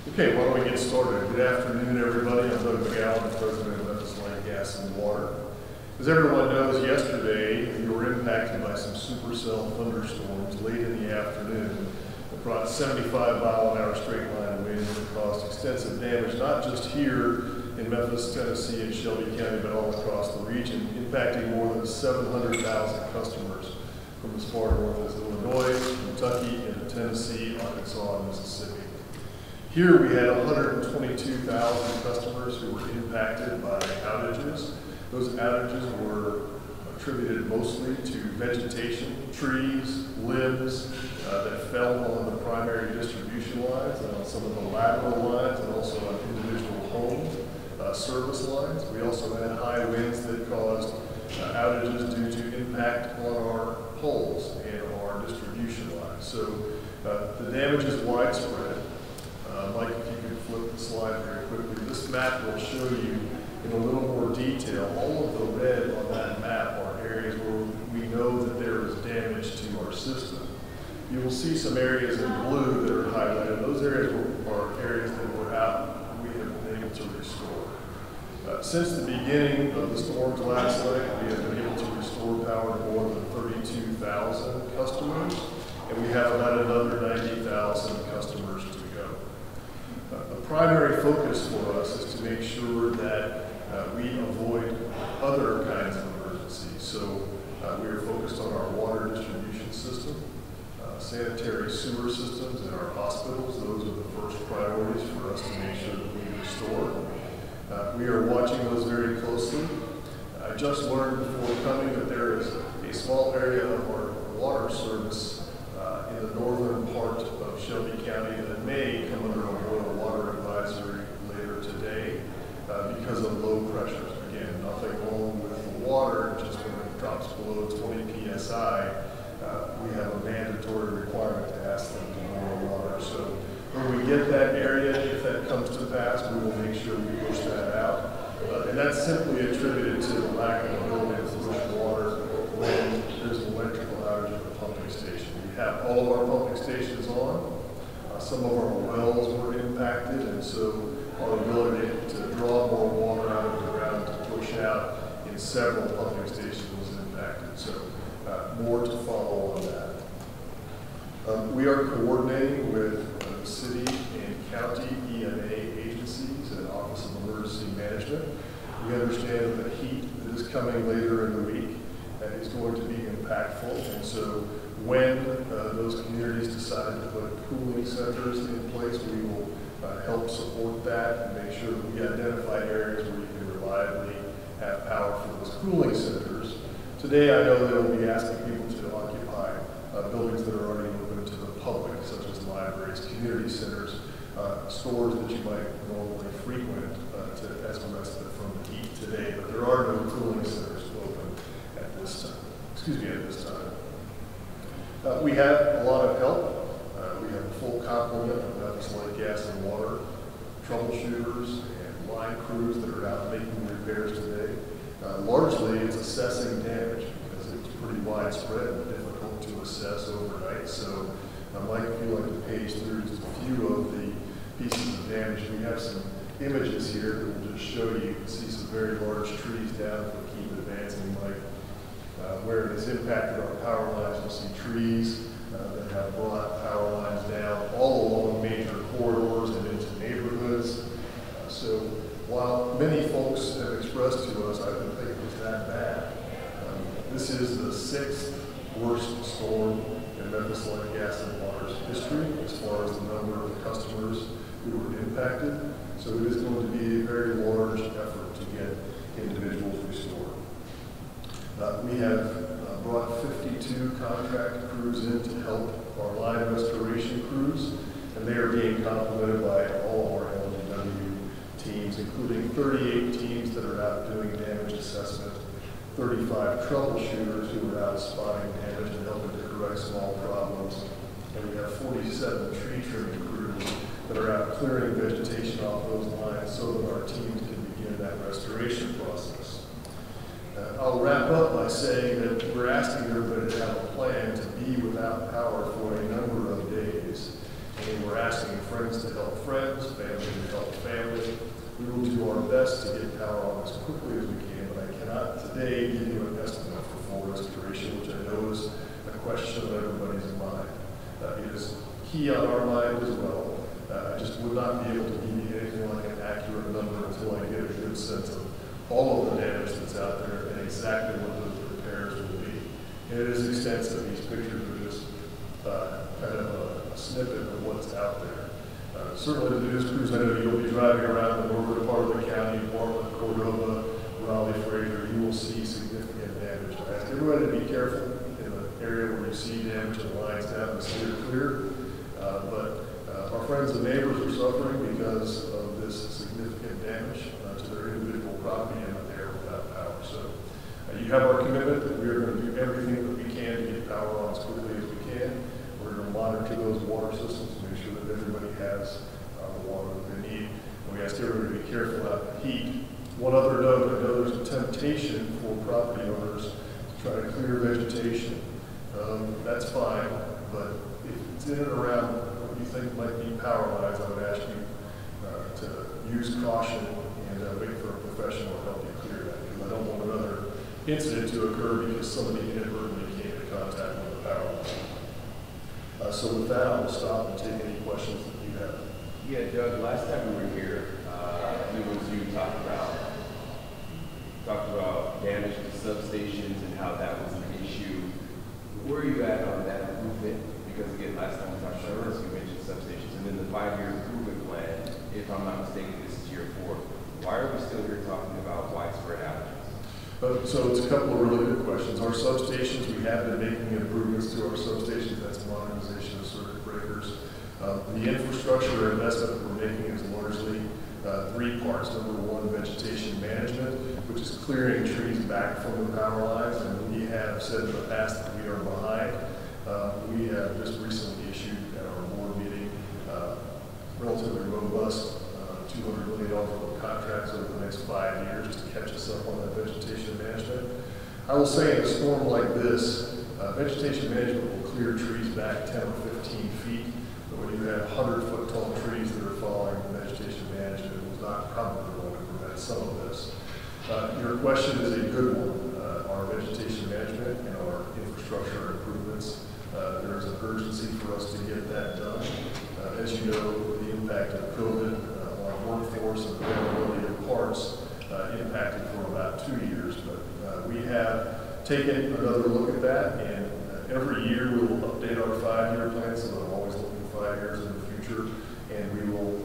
Okay, why don't we get started? Good afternoon, everybody. I'm Doug McGowan, the president of Memphis Light, Gas, and Water. As everyone knows, yesterday we were impacted by some supercell thunderstorms late in the afternoon that brought 75-mile-an-hour straight-line winds and caused extensive damage, not just here in Memphis, Tennessee, and Shelby County, but all across the region, impacting more than 700,000 customers from as far north as Illinois, Kentucky, into Tennessee, Arkansas, and Mississippi. Here we had 122,000 customers who were impacted by outages. Those outages were attributed mostly to vegetation, trees, limbs that fell on the primary distribution lines and on some of the lateral lines and also on individual home service lines. We also had high winds that caused outages due to impact on our poles and our distribution lines. So the damage is widespread. Mike, if you could flip the slide very quickly. This map will show you in a little more detail. All of the red on that map are areas where we know that there is damage to our system. You will see some areas in blue that are highlighted. Those areas are areas that were out, we have been able to restore. Since the beginning of the storms last night, we have been able to restore power to more than 32,000 customers, and we have about another 90,000 customers to go. The primary focus for us is to make sure that we avoid other kinds of emergencies. So we are focused on our water distribution system, sanitary sewer systems, and our hospitals. Those are the first priorities for us to make sure that we restore. We are watching those very closely. I just learned before coming that there is a small area of our water service in the northern part of Shelby County that may come under a boil water advisory later today because of low pressures. Again, nothing wrong with the water, just when it drops below 20 psi, we have a mandatory requirement to ask them to boil water. So when we get that area, if that comes to pass, we will make sure we push that out. And that's simply attributed to the lack of ability to push water when there's an electrical outage at the pumping station. We have all of our pumping stations on. Some of our wells were impacted, and so our ability to draw more water out of the ground to push out in several pumping stations was impacted. So more to follow on that. We are coordinating with the city and county EMA agencies and Office of Emergency Management. We understand that the heat that is coming later in the week is going to be impactful, and so when those communities decide to put cooling centers in place, we will help support that and make sure that we identify areas where you can reliably have power for those cooling centers. Today, I know they will be asking people to occupy buildings that are already open to the public, such as libraries, community centers, stores that you might normally frequent as a respite from the heat today. But there are no cooling centers open at this time. At this time. We have a lot of help. We have a full complement of Memphis Light, Gas, and Water troubleshooters and line crews that are out making repairs today. Largely, it's assessing damage because it's pretty widespread and difficult to assess overnight. So, Mike, if you'd like to page through just a few of the pieces of damage, we have some images here that will just show you. You can see some very large trees down. If we keep advancing, Mike. Where it has impacted our power lines, you'll see trees that have brought power lines down all along major corridors and into neighborhoods. So while many folks have expressed to us, I didn't think it was that bad. This is the 6th worst storm in Memphis Light, Gas, and Water's history as far as the number of customers who were impacted. So it is going to be a very large effort to get individuals restored. We have brought 52 contract crews in to help our line restoration crews, and they are being complemented by all of our LGW teams, including 38 teams that are out doing damage assessment, 35 troubleshooters who are out spotting damage and helping to correct small problems, and we have 47 tree trimming crews that are out clearing vegetation off those lines so that our teams can begin that restoration process. I'll wrap up by saying that we're asking everybody to have a plan to be without power for a number of days. And we're asking friends to help friends, best to get power on as quickly as we can, but I cannot today give you an estimate for full restoration, which I know is a question of everybody's mind. It is key on our mind as well. I just would not be able to give you anything like an accurate number until I get a good sense of all of the damage that's out there and exactly what those repairs will be. And it is extensive. These pictures are just kind of a snippet of what's out there. Certainly the news crews, I know you'll be driving around the northern part of the county, Portland, Cordova, Raleigh, Fraser, you will see significant damage. I ask everybody to be careful in the area where you see damage and lines down and steer clear. But our friends and neighbors are suffering because of this significant damage to their individual property and they are without power. So you have our commitment that we are going to do everything that we can to get power on as quickly as we can. We're going to monitor those water systems to make sure that everybody has the water that they need. And we ask everybody to be careful about the heat. One other note, I know there's a temptation for property owners to try to clear vegetation. That's fine, but if it's in and around what you think might be power lines, I would ask you to use caution and wait for a professional to help you clear that, because I don't want another incident to occur because somebody inadvertently came into contact with the power line. So with that, I will stop and take any questions that you have. Yeah, Doug, last time we were here, it was you talked about damage to substations and how that was an issue. Where are you at on that improvement? Because again, last time we talked about this, you mentioned substations, and then the 5-year improvement plan, if I'm not mistaken, this is year 4. Why are we still here talking about widespread outages? So it's a couple of really good questions. Our substations, we have been making improvements to our substations. That's modernization of circuit breakers. The infrastructure investment that we're making is largely 3 parts. Number 1, vegetation management, which is clearing trees back from the power lines. And we have said in the past that we are behind. We have just recently issued at our board meeting relatively robust $200 million worth of contracts over the next 5 years just to catch us up on that vegetation management. I will say in a storm like this, vegetation management will clear trees back 10 or 15 feet, but when you have 100-foot tall trees that are falling, vegetation management is not probably going to prevent some of this. Your question is a good one. Our vegetation management and our infrastructure improvements, there is an urgency for us to get that done. As you know, the impact of COVID on our workforce and availability of parts impacted for about 2 years, but we have taken another look at that, and every year we will update our 5-year plan, so I'm always looking 5 years in the future, and we will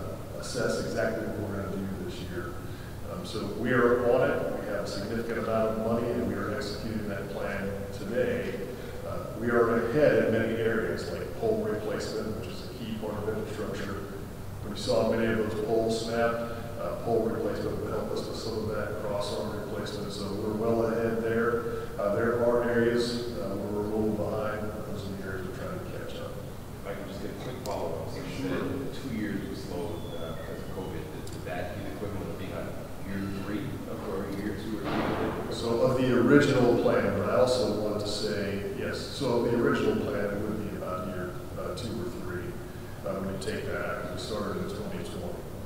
assess exactly what we're going to do this year. So we are on it. We have a significant amount of money, and we are executing that plan today. We are ahead in many areas, like pole replacement, which is a key part of infrastructure. We saw many of those poles snap. Pole replacement will help us with some of that, crossarm replacement, so we're well ahead there. There are areas where we're a little behind. Those are the areas we're trying to catch up. If I can just get a quick follow-up. So you said 2 years was slow because of COVID. Would that be the equivalent of being on year 3 or year 2 or 3? So of the original plan, but I also want to say, yes, so the original plan would be about year 2 or 3 when you take that out, because we started in 2020.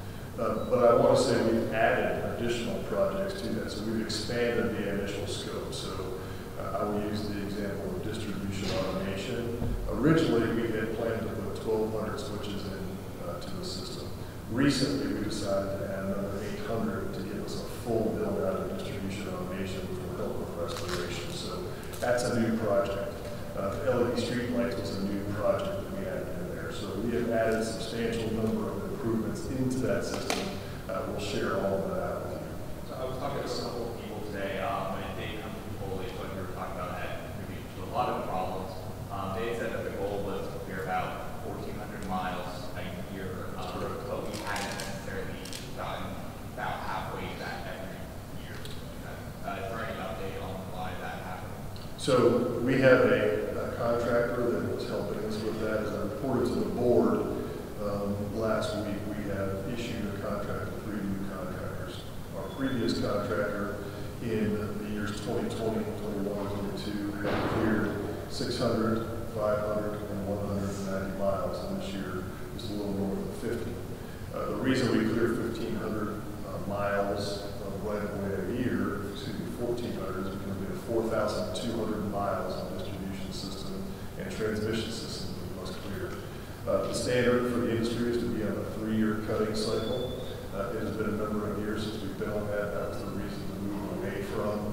But I want to say we've added additional projects to that, so we've expanded the initial scope. So I will use the example of distribution automation. Originally, we had planned to put 1,200 switches in to the system. Recently, we decided to add another 800 to give us a full build-out of distribution automation, which will help with restoration. So that's a new project. The LED streetlights was a new project that we added in there. So we have added a substantial number of improvements into that system. We'll share all of that out with you. So I was talking to a couple of people today when they come to foliage, when we were talking about that contribution to a lot of the problems. They had said that the goal was to clear about 1,400 miles a year, but we hadn't necessarily gotten about halfway to that every year. Is there any update on why that happened? So we have a contractor that was helping us with that. As I reported to the board last week, we have issued a contract to 3 new contractors. Our previous contractor in the years 2020, 21, 22 had cleared 600, 500, and 190 miles, and this year is a little north of 50. The reason we cleared 1,500 miles The standard for the industry is to be on a 3-year cutting cycle. It has been a number of years since we've been on that. That was the reason to move away from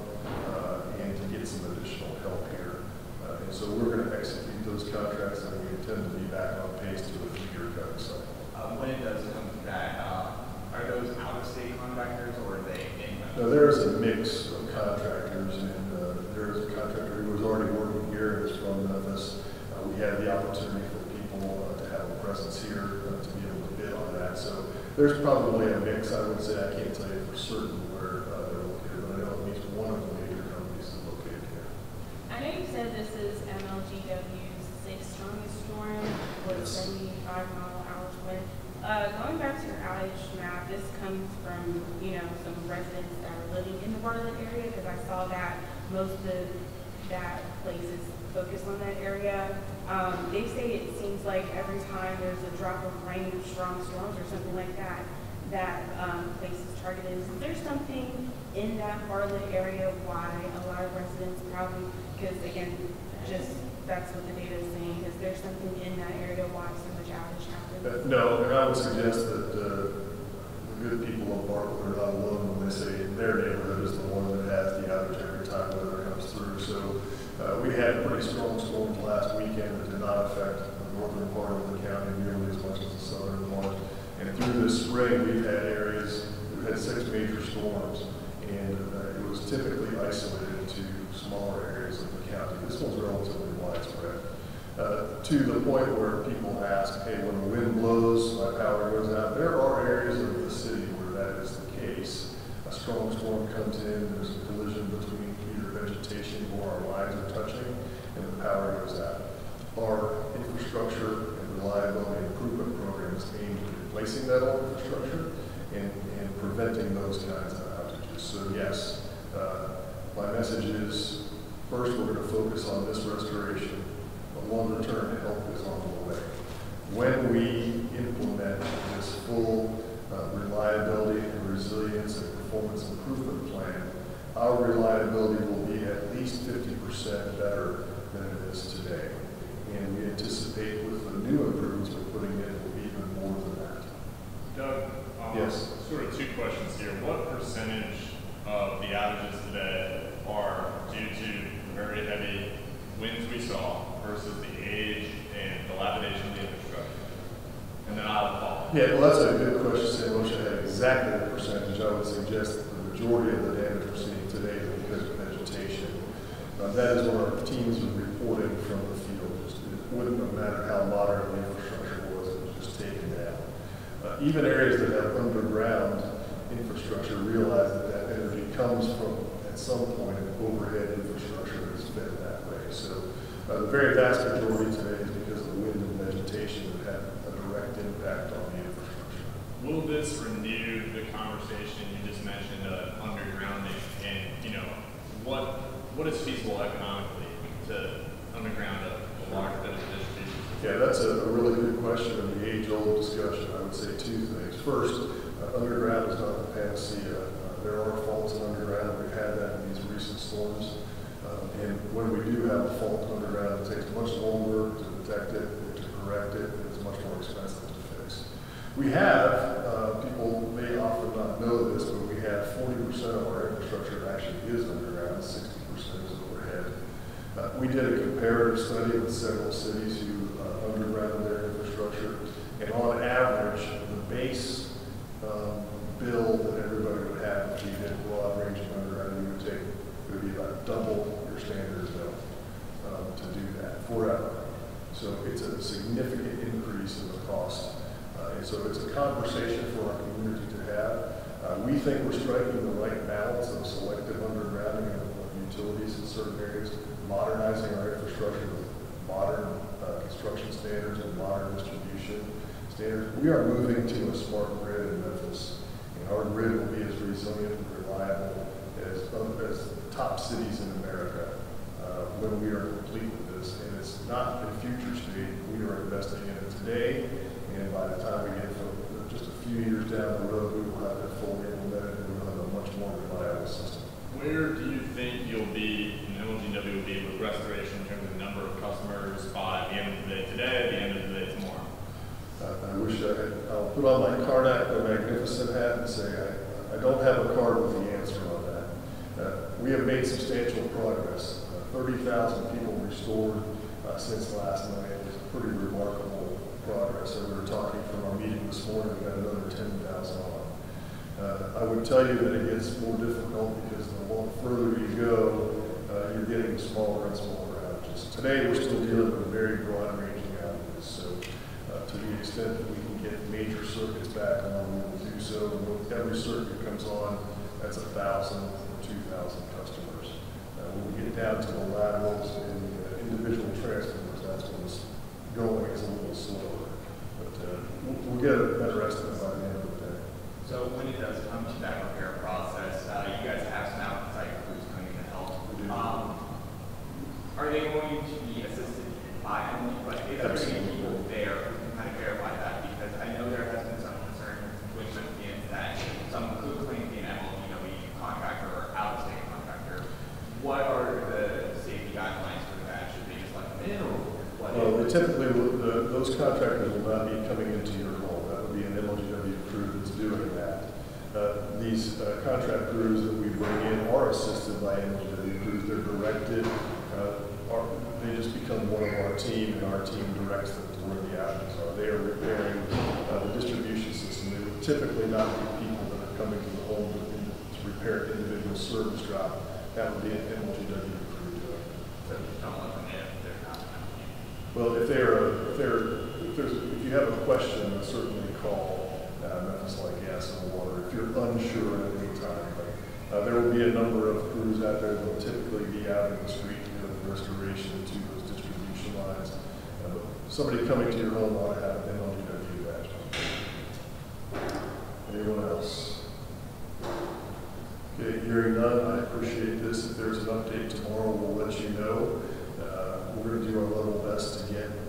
and to get some additional help here. And so we're going to execute those contracts, and we intend to be back on pace to a 3-year cutting cycle. When it does come to that, are those out-of-state contractors or are they in? Now, there is a mix of contractors, and there is a contractor who was already working here and is from Memphis. We had the opportunity for people to have a presence here to be able to bid on that. So there's probably a mix. I would say I can't tell you for certain where they're located, but I know at least one of the major companies is located here. I know you said this is MLGW's 6th strongest storm with 75-mile-an-hour wind. Going back to your outage map, this comes from, some residents that are living in the Bartlett area, because I saw that most of that place is focused on that area. They say it seems like every time there's a drop of rain, strong storms or something like that, that place is targeted. Is there something in that Bartlett area why a lot of residents probably, because again, that's what the data is saying, is there something in that area why so much outage happens? No, and I would suggest that the good people of Bartlett are not alone when they say their neighborhood is the one that has the outage every time weather comes through. So we had pretty strong storms last weekend that did not affect the northern part of the county nearly as much as the southern part. And through this spring, we've had we've had 6 major storms, and it was typically isolated to smaller areas of the county. This one's relatively widespread. To the point where people ask, hey, when the wind blows, my power goes out. There are areas of the city where that is the case. A strong storm comes in, there's a collision between either vegetation or our lines are touching, and the power goes out. Our infrastructure and reliability improvement program is aimed at replacing that old infrastructure and preventing those kinds of outages. So yes, my message is, first we're going to focus on this restoration. Longer term help is on the way. When we implement this full reliability and resilience and performance improvement plan, our reliability will be at least 50% better than it is today. And we anticipate with the new improvements we're putting in, it will be even more than that. Doug, yes. Sort of 2 questions here. What percentage of the outages today are due to the very heavy winds we saw versus the age and dilapidation of the infrastructure? And then I'll follow. Yeah, well, that's a good question, Sam. I wish I had exactly the percentage. I would suggest that the majority of the damage we're seeing today is because of vegetation. That is what our teams are reporting from the field. It wouldn't matter how modern the infrastructure was, it was just taken down. Even areas that have underground infrastructure realize that energy comes from, at some point, an overhead infrastructure that is fed that way. So the very vast majority today is because of the wind and vegetation that have a direct impact on the infrastructure. Will this renew the conversation you just mentioned of undergrounding, and what is feasible economically to underground a large bit of distribution? Yeah, that's a really good question and the age-old discussion. I would say 2 things. First, underground is not the panacea. There are faults in underground. We've had that in these recent storms. And when we do have a fault underground, it takes much longer to detect it and to correct it, and it's much more expensive to fix. We have, people may often not know this, but we have 40% of our infrastructure actually is underground, 60% is overhead. We did a comparative study with several cities who underground their infrastructure, and on average, the base bill that everybody would have if you did a broad range of undergrounding, you would take, it would be about double your standard bill to do that forever. So it's a significant increase in the cost. And so it's a conversation for our community to have. We think we're striking the right balance of selective undergrounding of utilities in certain areas, modernizing our infrastructure with modern construction standards and modern distribution standards. We are moving to a smart grid in Memphis, and our grid will be as resilient and reliable as top cities in America when we are complete with this. And it's not in future state. We are investing in it today, and by the time we get just a few years down the road, we will have it fully implemented and we'll have a much more reliable system. Where do you think you'll be, and MLGW will be with restoration in terms of number of customers by the end of the day today, at the end of the day tomorrow? put on my Karnak the Magnificent hat and say, I don't have a card with the answer on that. We have made substantial progress. 30,000 people restored since last night. It's pretty remarkable progress. And we were talking from our meeting this morning, we got another 10,000 on. I would tell you that it gets more difficult because the further you go, you're getting smaller and smaller outages. Today, we're still dealing with very broad-ranging outages. So, to the extent that we can get major circuits back on, we will do so. And when every circuit comes on, that's 1,000 or 2,000 customers. When we get down to the laterals and the individual transformers, that's when it's going is a little slower. But we'll get a better estimate by the end of the day. So when it does come to that repair process, you guys have some outside crews coming to help. Are they going to be assisted by MLG? But is there going to be people there who can kind of verify that? Because I know there has been some concern with recipients that some could claim to be an MLGW contractor or out-of-state contractor. What are the safety guidelines for that? Should they just let them in, or what? Well, typically, those contractors will not be coming into your home. That would be an MLGW crew that's doing that. These contract crews that we bring in are assisted by MLGW crews. They're directed. They just become one of our team, and our team directs them to where the outages are. They are repairing the distribution system. They would typically not be people that are coming to the home to repair individual service drop. That would be an MLGW crew doing. So don't let them in if they're not. Well, if you have a question, certainly call Memphis Light, Gas and Water. If you're unsure at any time, there will be a number of crews out there that will typically be out in the street doing restoration to those distribution lines. Somebody coming to your home ought to have an MLGW badge. Anyone else? Okay, hearing none, I appreciate this. If there's an update tomorrow, we'll let you know. We're going to do our level best to get